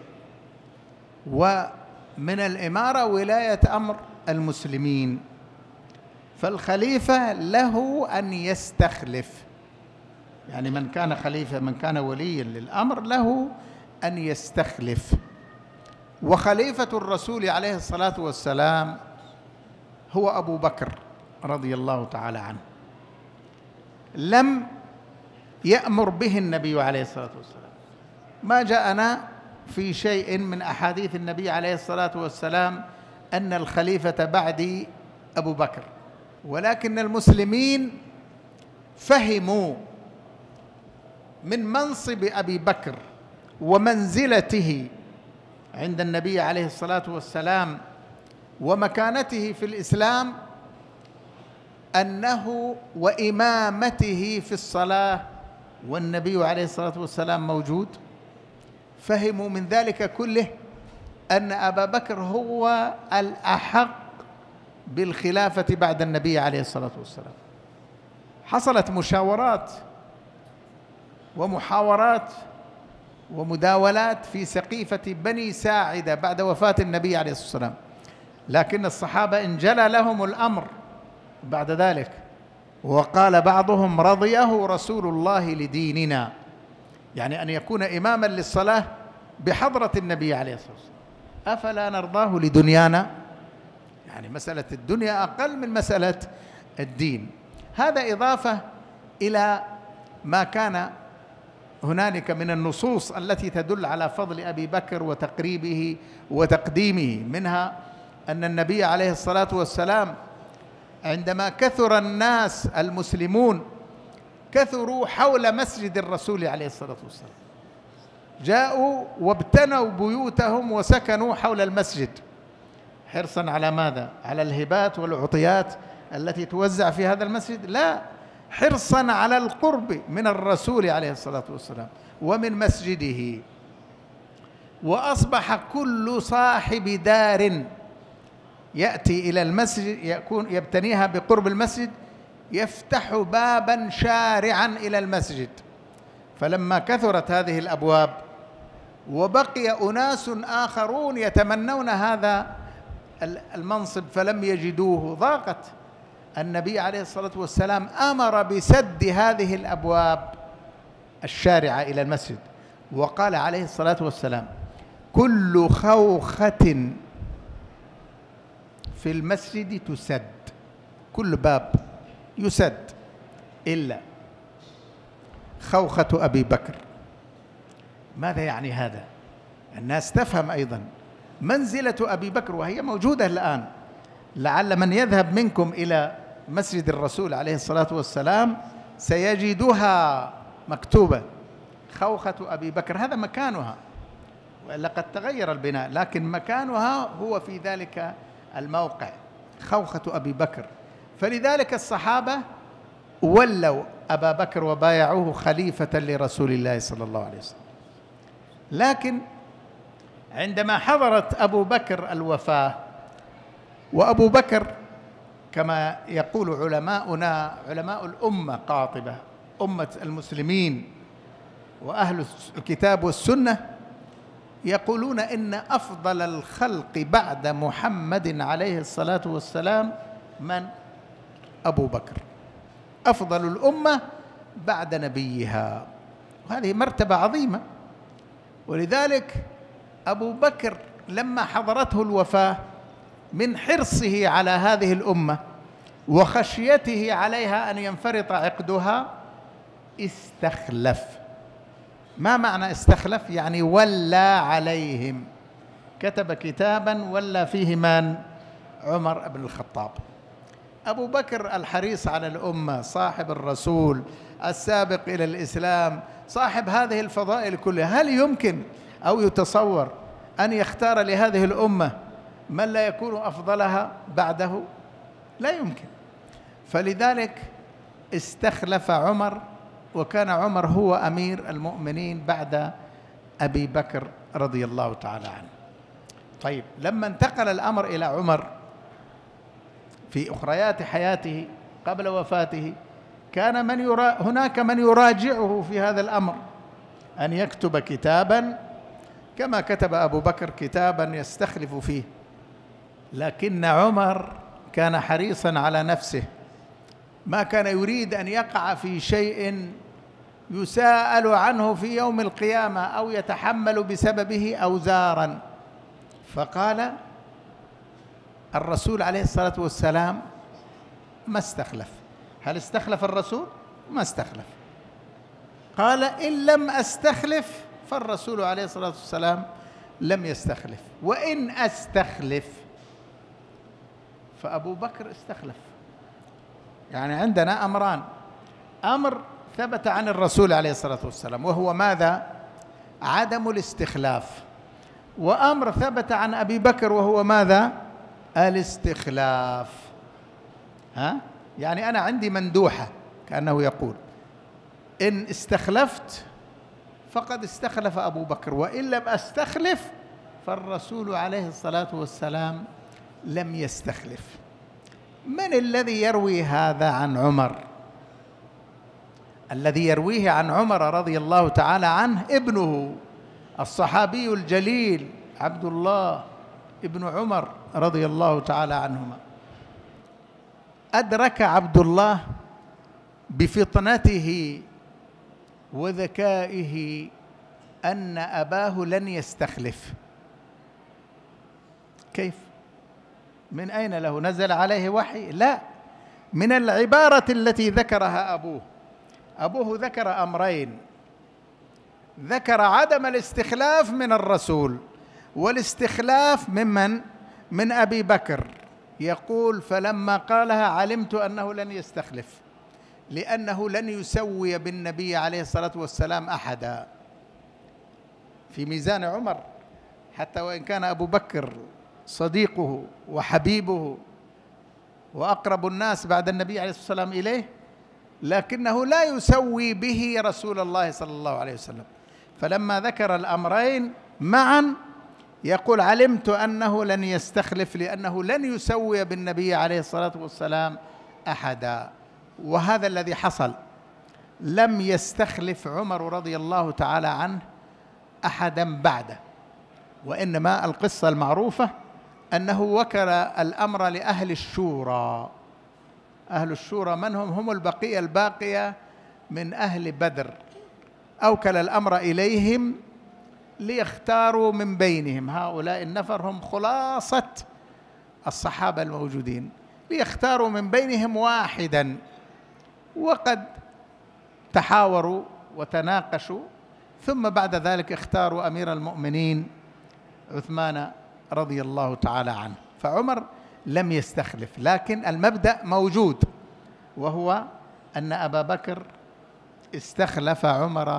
ومن الإمارة ولاية أمر المسلمين، فالخليفة له أن يستخلف، يعني من كان خليفة من كان وليا للأمر له أن يستخلف. وخليفة الرسول عليه الصلاة والسلام هو أبو بكر رضي الله تعالى عنه، لم يأمر به النبي عليه الصلاة والسلام، ما جاءنا في شيء من أحاديث النبي عليه الصلاة والسلام أن الخليفة بعدي أبو بكر، ولكن المسلمين فهموا من منصب أبي بكر ومنزلته عند النبي عليه الصلاة والسلام ومكانته في الإسلام أنه وإمامته في الصلاة والنبي عليه الصلاة والسلام موجود، فهموا من ذلك كله أن أبا بكر هو الأحق بالخلافة بعد النبي عليه الصلاة والسلام. حصلت مشاورات ومحاورات ومداولات في سقيفة بني ساعدة بعد وفاة النبي عليه الصلاة والسلام، لكن الصحابة انجلى لهم الأمر بعد ذلك، وقال بعضهم رضيه رسول الله لديننا، يعني أن يكون إماما للصلاة بحضرة النبي عليه الصلاة والسلام، أفلا نرضاه لدنيانا؟ يعني مسألة الدنيا أقل من مسألة الدين. هذا إضافة إلى ما كان هنالك من النصوص التي تدل على فضل أبي بكر وتقريبه وتقديمه، منها أن النبي عليه الصلاة والسلام عندما كثر الناس المسلمون كثروا حول مسجد الرسول عليه الصلاة والسلام، جاءوا وابتنوا بيوتهم وسكنوا حول المسجد حرصا على ماذا؟ على الهبات والعطيات التي توزع في هذا المسجد؟ لا، حرصا على القرب من الرسول عليه الصلاة والسلام ومن مسجده. وأصبح كل صاحب دار يأتي إلى المسجد يكون يبتنيها بقرب المسجد يفتح بابا شارعا إلى المسجد. فلما كثرت هذه الأبواب وبقي أناس آخرون يتمنون هذا المنصب فلم يجدوه، ضاقت. النبي عليه الصلاة والسلام أمر بسد هذه الأبواب الشارعة إلى المسجد، وقال عليه الصلاة والسلام كل خوخة في المسجد تسد، كل باب يسد إلا خوخة أبي بكر. ماذا يعني هذا؟ الناس تفهم أيضا منزلة أبي بكر وهي موجودة الآن. لعل من يذهب منكم إلى مسجد الرسول عليه الصلاة والسلام سيجدها مكتوبة خوخة أبي بكر، هذا مكانها، وإلا قد تغير البناء، لكن مكانها هو في ذلك الموقع، خوخة أبي بكر. فلذلك الصحابة ولوا أبا بكر وبايعوه خليفة لرسول الله صلى الله عليه وسلم. لكن عندما حضرت أبو بكر الوفاة، وأبو بكر كما يقول علماؤنا علماء الأمة قاطبة، أمة المسلمين وأهل الكتاب والسنة، يقولون إن أفضل الخلق بعد محمد عليه الصلاة والسلام من؟ أبو بكر، أفضل الأمة بعد نبيها، وهذه مرتبة عظيمة. ولذلك أبو بكر لما حضرته الوفاة من حرصه على هذه الأمة وخشيته عليها أن ينفرط عقدها استخلف. ما معنى استخلف؟ يعني ولى عليهم، كتب كتابا ولى فيه من؟ عمر بن الخطاب. أبو بكر الحريص على الأمة، صاحب الرسول، السابق إلى الإسلام، صاحب هذه الفضائل كلها، هل يمكن أو يتصور أن يختار لهذه الأمة من لا يكون أفضلها بعده؟ لا يمكن. فلذلك استخلف عمر، وكان عمر هو أمير المؤمنين بعد أبي بكر رضي الله تعالى عنه. طيب، لما انتقل الأمر إلى عمر في أخريات حياته قبل وفاته، كان من يرا هناك من يراجعه في هذا الأمر، أن يكتب كتابا كما كتب أبو بكر كتابا يستخلف فيه. لكن عمر كان حريصا على نفسه، ما كان يريد أن يقع في شيء يساءل عنه في يوم القيامة أو يتحمل بسببه أوزارا. فقال الرسول عليه الصلاة والسلام ما استخلف. هل استخلف الرسول؟ ما استخلف. قال إن لم أستخلف فالرسول عليه الصلاة والسلام لم يستخلف، وإن أستخلف فأبو بكر استخلف. يعني عندنا أمران، أمر ثبت عن الرسول عليه الصلاة والسلام وهو ماذا؟ عدم الاستخلاف، وأمر ثبت عن أبي بكر وهو ماذا؟ الاستخلاف. ها؟ يعني أنا عندي مندوحة، كأنه يقول إن استخلفت فقد استخلف أبو بكر، وإن لم أستخلف فالرسول عليه الصلاة والسلام لم يستخلف. من الذي يروي هذا عن عمر؟ الذي يرويه عن عمر رضي الله تعالى عنه ابنه الصحابي الجليل عبد الله ابن عمر رضي الله تعالى عنهما. أدرك عبد الله بفطنته وذكائه أن أباه لن يستخلف. كيف؟ من أين له؟ نزل عليه وحي؟ لا، من العبارة التي ذكرها أبوه. أبوه ذكر أمرين، ذكر عدم الاستخلاف من الرسول، والاستخلاف ممن؟ من أبي بكر. يقول فلما قالها علمت أنه لن يستخلف، لأنه لن يسوي بالنبي عليه الصلاة والسلام أحدا. في ميزان عمر، حتى وإن كان أبو بكر صديقه وحبيبه وأقرب الناس بعد النبي عليه الصلاة والسلام إليه، لكنه لا يسوي به رسول الله صلى الله عليه وسلم. فلما ذكر الأمرين معا يقول علمت أنه لن يستخلف، لأنه لن يسوي بالنبي عليه الصلاة والسلام أحدا. وهذا الذي حصل، لم يستخلف عمر رضي الله تعالى عنه أحدا بعده، وإنما القصة المعروفة أنه وكل الأمر لأهل الشورى. أهل الشورى من هم؟ هم البقية الباقية من أهل بدر. أوكل الأمر إليهم ليختاروا من بينهم، هؤلاء النفر هم خلاصة الصحابة الموجودين، ليختاروا من بينهم واحدا. وقد تحاوروا وتناقشوا، ثم بعد ذلك اختاروا أمير المؤمنين عثمان رضي الله تعالى عنه. فعمر لم يستخلف، لكن المبدأ موجود، وهو أن أبا بكر استخلف عمر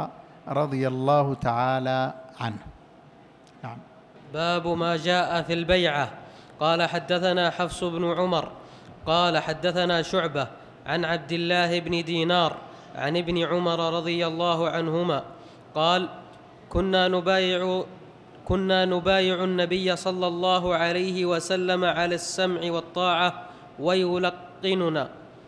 رضي الله تعالى عنه. نعم. باب ما جاء في البيعة. قال حدثنا حفص بن عمر قال حدثنا شعبة عن عبد الله بن دينار عن ابن عمر رضي الله عنهما قال كنا نبايع كنا نبايع النبي صلى الله عليه وسلم على السمع والطاعة ويلقننا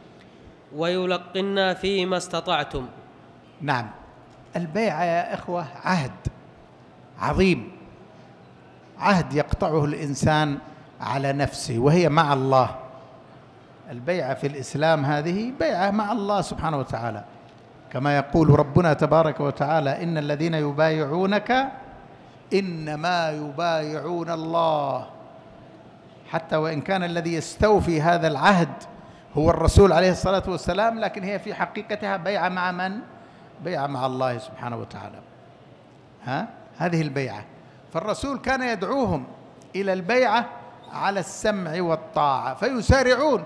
ويلقنا فيما استطعتم. نعم. البيعة يا إخوة عهد عظيم، عهد يقطعه الإنسان على نفسه، وهي مع الله. البيعة في الإسلام هذه بيعة مع الله سبحانه وتعالى، كما يقول ربنا تبارك وتعالى: إن الذين يبايعونك إنما يبايعون الله. حتى وإن كان الذي يستوفي هذا العهد هو الرسول عليه الصلاة والسلام، لكن هي في حقيقتها بيعة مع من؟ بيعة مع الله سبحانه وتعالى. ها؟ هذه البيعة. فالرسول كان يدعوهم إلى البيعة على السمع والطاعة فيسارعون: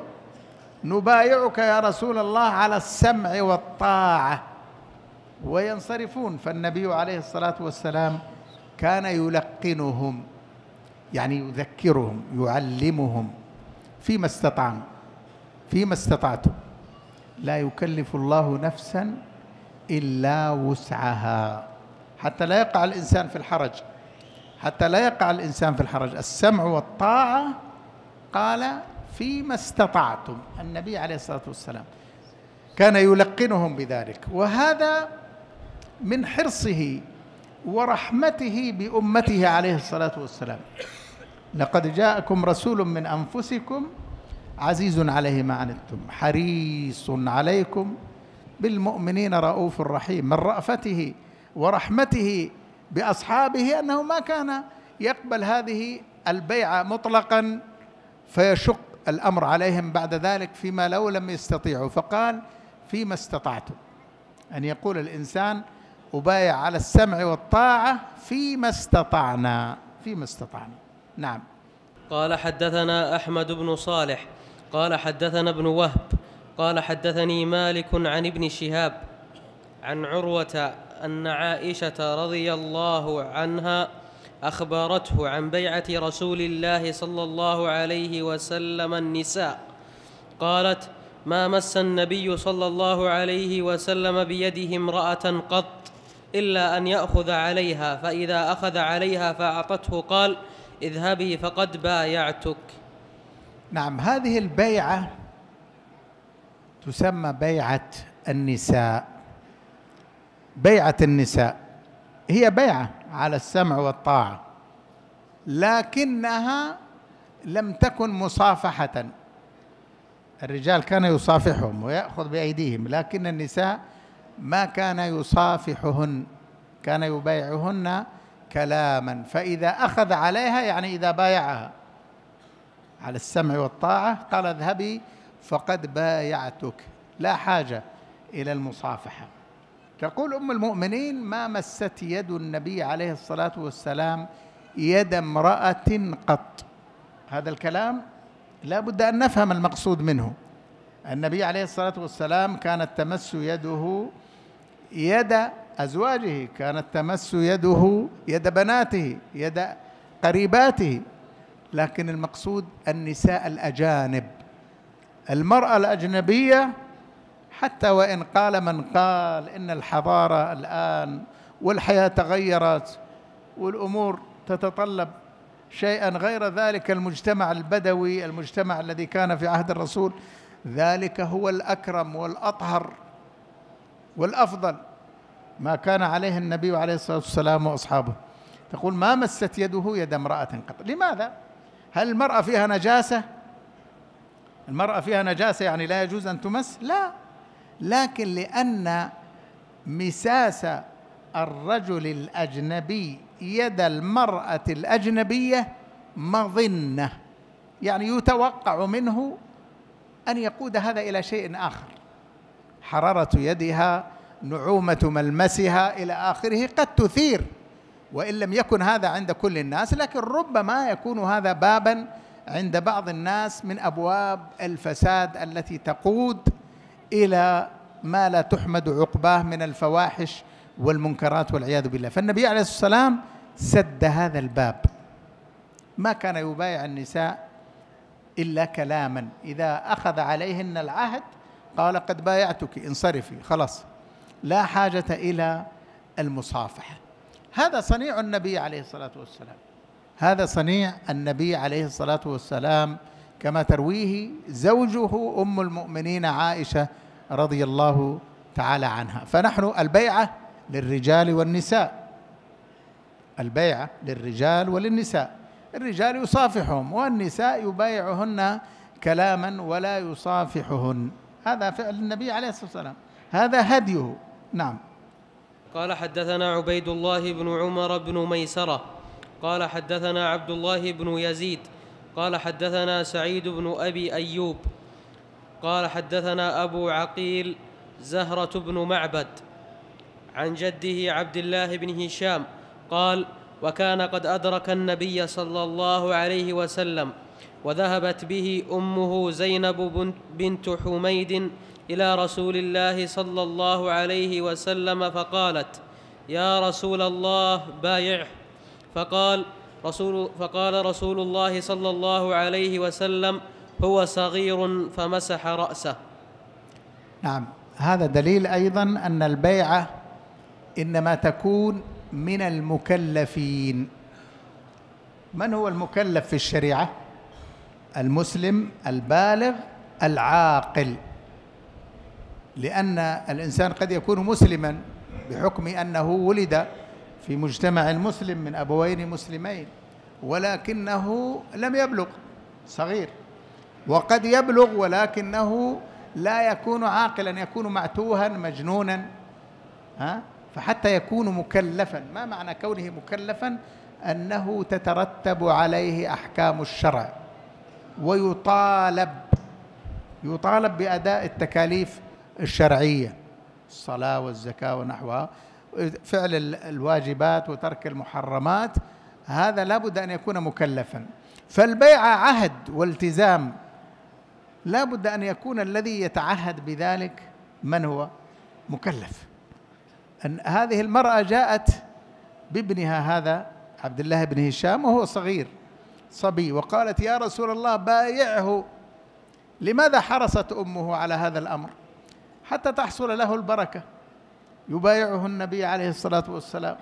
نبايعك يا رسول الله على السمع والطاعة، وينصرفون. فالنبي عليه الصلاة والسلام كان يلقنهم، يعني يذكرهم، يعلمهم فيما استطعنا، فيما استطعتم. لا يكلف الله نفسا إلا وسعها، حتى لا يقع الإنسان في الحرج، حتى لا يقع الإنسان في الحرج. السمع والطاعة قال فيما استطعتم. النبي عليه الصلاة والسلام كان يلقنهم بذلك، وهذا من حرصه ورحمته بأمته عليه الصلاة والسلام. لقد جاءكم رسول من أنفسكم عزيز عليه ما عنتم حريص عليكم بالمؤمنين رؤوف رحيم. من رأفته ورحمته بأصحابه أنه ما كان يقبل هذه البيعة مطلقا فيشق الأمر عليهم بعد ذلك فيما لو لم يستطيعوا، فقال فيما استطعتم، أن يقول الإنسان أبايع على السمع والطاعة فيما استطعنا، فيما استطعنا. نعم. قال حدثنا أحمد بن صالح قال حدثنا ابن وهب قال حدثني مالك عن ابن شهاب عن عروة أن عائشة رضي الله عنها أخبرته عن بيعة رسول الله صلى الله عليه وسلم النساء، قالت: ما مس النبي صلى الله عليه وسلم بيده امرأة قط إلا أن يأخذ عليها، فإذا أخذ عليها فأعطته قال: اذهبي فقد بايعتك. نعم. هذه البيعة تسمى بيعة النساء. بيعة النساء هي بيعة على السمع والطاعة، لكنها لم تكن مصافحة. الرجال كان يصافحهم ويأخذ بأيديهم، لكن النساء ما كان يصافحهن، كان يبايعهن كلاما. فإذا أخذ عليها يعني إذا بايعها على السمع والطاعة قال: اذهبي فقد بايعتك، لا حاجة إلى المصافحة. تقول أم المؤمنين: ما مست يد النبي عليه الصلاة والسلام يد امرأة قط. هذا الكلام لا بد أن نفهم المقصود منه. النبي عليه الصلاة والسلام كانت تمس يده يد أزواجه، كانت تمس يده يد بناته، يد قريباته، لكن المقصود النساء الأجانب، المرأة الأجنبية. حتى وإن قال من قال إن الحضارة الآن والحياة تغيرت والأمور تتطلب شيئا غير ذلك، المجتمع البدوي، المجتمع الذي كان في عهد الرسول، ذلك هو الأكرم والأطهر والأفضل ما كان عليه النبي عليه الصلاة والسلام وأصحابه. تقول: ما مست يده يد امرأة قط. لماذا؟ هل المرأة فيها نجاسة؟ المرأة فيها نجاسة يعني لا يجوز أن تمس؟ لا، لكن لأن مساس الرجل الأجنبي يد المرأة الأجنبية مظنة، يعني يتوقع منه أن يقود هذا إلى شيء آخر. حرارة يدها، نعومة ملمسها إلى آخره قد تثير، وإن لم يكن هذا عند كل الناس، لكن ربما يكون هذا بابا عند بعض الناس من أبواب الفساد التي تقود إلى ما لا تحمد عقباه من الفواحش والمنكرات والعياذ بالله. فالنبي عليه الصلاة والسلام سد هذا الباب، ما كان يبايع النساء إلا كلاما، إذا أخذ عليهن العهد قال قد بايعتك انصرفي، خلاص لا حاجة إلى المصافحة. هذا صنيع النبي عليه الصلاة والسلام، هذا صنيع النبي عليه الصلاة والسلام كما ترويه زوجه أم المؤمنين عائشة رضي الله تعالى عنها. فنحن البيعة للرجال والنساء، البيعة للرجال وللنساء، الرجال يصافحهم والنساء يبايعهن كلاما ولا يصافحهن، هذا فعل النبي عليه الصلاة والسلام، هذا هديه. نعم. قال حدثنا عبيد الله بن عمر بن ميسرة قال حدثنا عبد الله بن يزيد قال حدثنا سعيد بن أبي أيوب قال حدثنا أبو عقيل زهرة بن معبد عن جده عبد الله بن هشام قال: وكان قد أدرك النبي صلى الله عليه وسلم وذهبت به أمه زينب بنت حميد إلى رسول الله صلى الله عليه وسلم فقالت: يا رسول الله بايعه. فقال رسول, فقال رسول الله صلى الله عليه وسلم: هو صغير، فمسح رأسه. نعم، هذا دليل أيضا أن البيعة إنما تكون من المكلفين. من هو المكلف في الشريعة؟ المسلم البالغ العاقل، لأن الإنسان قد يكون مسلما بحكم أنه ولد في مجتمع المسلم من أبوين مسلمين، ولكنه لم يبلغ، صغير، وقد يبلغ ولكنه لا يكون عاقلا، يكون معتوها مجنونا، ها؟ فحتى يكون مكلفا، ما معنى كونه مكلفا؟ أنه تترتب عليه أحكام الشرع، ويطالب يطالب بأداء التكاليف الشرعية، الصلاة والزكاة ونحوها، فعل الواجبات وترك المحرمات، هذا لا بد أن يكون مكلفا. فالبيعة عهد والتزام، لا بد أن يكون الذي يتعهد بذلك من هو؟ مكلف. أن هذه المرأة جاءت بابنها هذا عبد الله بن هشام وهو صغير صبي، وقالت: يا رسول الله بايعه. لماذا حرصت أمه على هذا الأمر؟ حتى تحصل له البركة، يبايعه النبي عليه الصلاة والسلام،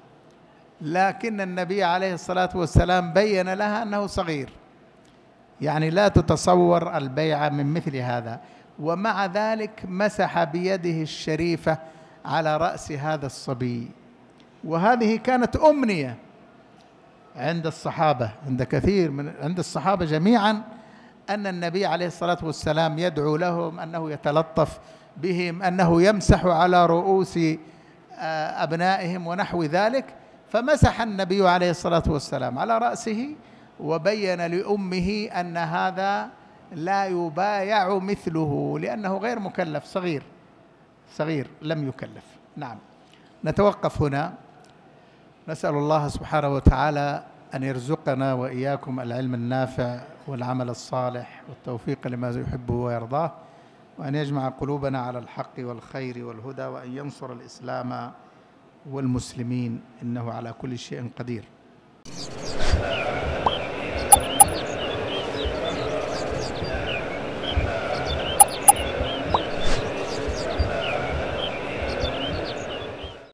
لكن النبي عليه الصلاة والسلام بين لها أنه صغير، يعني لا تتصور البيعة من مثل هذا، ومع ذلك مسح بيده الشريفة على رأس هذا الصبي. وهذه كانت أمنية عند الصحابة، عند كثير من عند الصحابة جميعا، أن النبي عليه الصلاة والسلام يدعو لهم، أنه يتلطف بهم، أنه يمسح على رؤوس أبنائهم ونحو ذلك. فمسح النبي عليه الصلاة والسلام على رأسه، وبين لأمه أن هذا لا يبايع مثله، لأنه غير مكلف، صغير صغير لم يكلف. نعم، نتوقف هنا. نسأل الله سبحانه وتعالى أن يرزقنا وإياكم العلم النافع والعمل الصالح والتوفيق لما يحبه ويرضاه، وأن يجمع قلوبنا على الحق والخير والهدى، وأن ينصر الإسلام والمسلمين، إنه على كل شيء قدير.